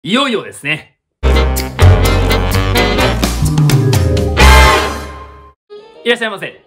いよいよですね。いらっしゃいませ。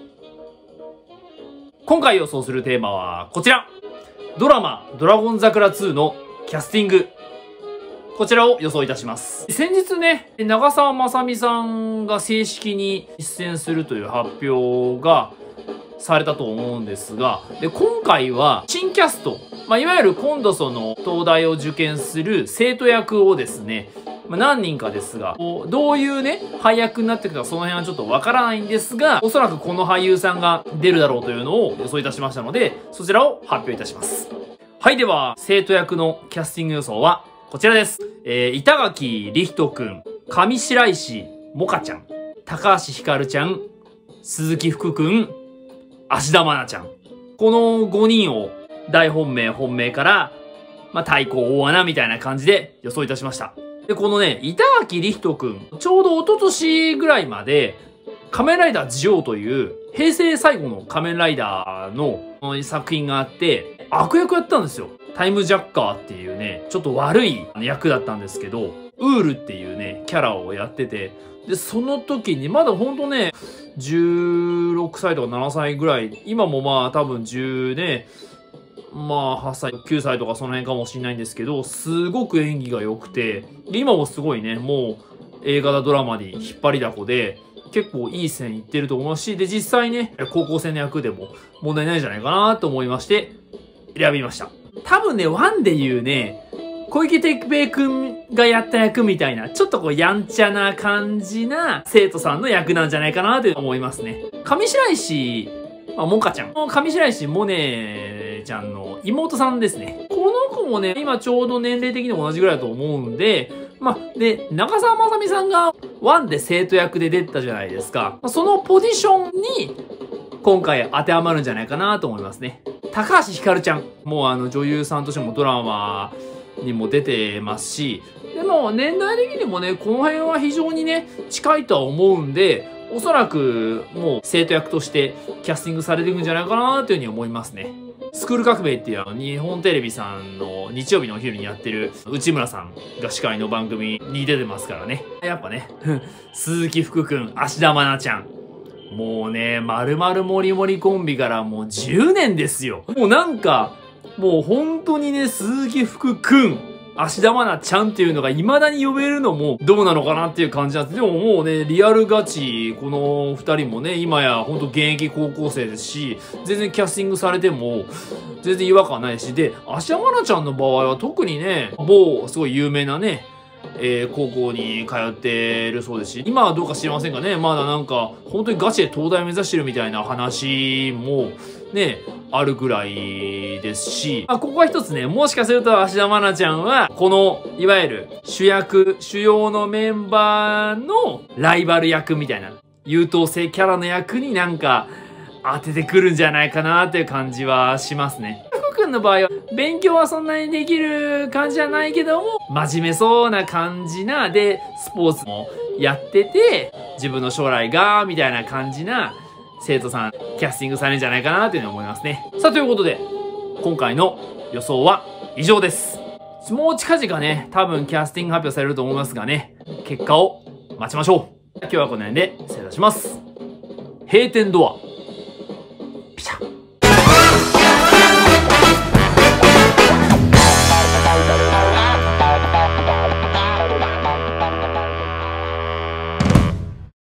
今回予想するテーマはこちら。ドラマドラゴン桜2のキャスティング。こちらを予想いたします。先日ね、長澤まさみさんが正式に出演するという発表がされたと思うんですが、で、今回は新キャスト、いわゆる今度その東大を受験する生徒役をですね、何人かですが、どういうね、配役になっていくかその辺はちょっとわからないんですが、おそらくこの俳優さんが出るだろうというのを予想いたしましたので、そちらを発表いたします。はい、では、生徒役のキャスティング予想はこちらです。板垣李光人くん、上白石萌歌ちゃん、高橋ひかるちゃん、鈴木福くん、芦田愛菜ちゃん。この5人を大本命から、対抗大穴みたいな感じで予想いたしました。で、このね、板垣李光人くん、ちょうど一昨年ぐらいまで、仮面ライダージオウという、平成最後の仮面ライダーの作品があって、悪役やったんですよ。タイムジャッカーっていうね、ちょっと悪い役だったんですけど、ウールっていうね、キャラをやってて、で、その時に、まだほんとね、16歳とか7歳ぐらい、今も多分10ね、8歳、9歳とかその辺かもしれないんですけど、すごく演技が良くて、で今もすごいね、もう映画だドラマに引っ張りだこで、結構いい線いってると思いますし、で、実際ね、高校生の役でも問題ないんじゃないかなと思いまして、選びました。多分ね、1で言うね、小池徹平くんがやった役みたいな、ちょっとこうやんちゃな感じな生徒さんの役なんじゃないかなと思いますね。上白石、萌歌ちゃん。上白石萌音ちゃんの妹さんですね。この子もね、今ちょうど年齢的に同じぐらいだと思うんで、で、長澤まさみさんが1で生徒役で出たじゃないですか。そのポジションに今回当てはまるんじゃないかなと思いますね。高橋ひかるちゃん。もう女優さんとしてもドラマにも出てますし、でも年代的にもね、この辺は非常にね、近いとは思うんで、おそらくもう生徒役としてキャスティングされていくんじゃないかなというふうに思いますね。スクール革命っていう日本テレビさんの日曜日のお昼にやってる内村さんが司会の番組に出てますからね。やっぱね、鈴木福くん、芦田愛菜ちゃん。もうね、丸々もりもりコンビからもう10年ですよ。もうなんか、もう本当にね、鈴木福くん、芦田愛菜ちゃんっていうのが未だに呼べるのもどうなのかなっていう感じなんです。でももうね、リアルガチ、この二人もね、今や本当現役高校生ですし、全然キャスティングされても、全然違和感ないし、で、芦田愛菜ちゃんの場合は特にね、某すごい有名なね、高校に通ってるそうですし、今はどうか知りませんがね、まだなんか、本当にガチで東大目指してるみたいな話も、ね、あるぐらいですし、ここは一つね、もしかすると芦田愛菜ちゃんは、この、いわゆる主要のメンバーのライバル役みたいな、優等生キャラの役になんか当ててくるんじゃないかなっていう感じはしますね。福君の場合は、勉強はそんなにできる感じじゃないけども、真面目そうな感じな、で、スポーツもやってて、自分の将来が、みたいな感じな、生徒さん、キャスティングされるんじゃないかなというふうに思いますね。さあ、ということで、今回の予想は以上です。もう近々ね、多分キャスティング発表されると思いますがね、結果を待ちましょう。今日はこの辺で失礼いたします。閉店ドア。ピシャッ。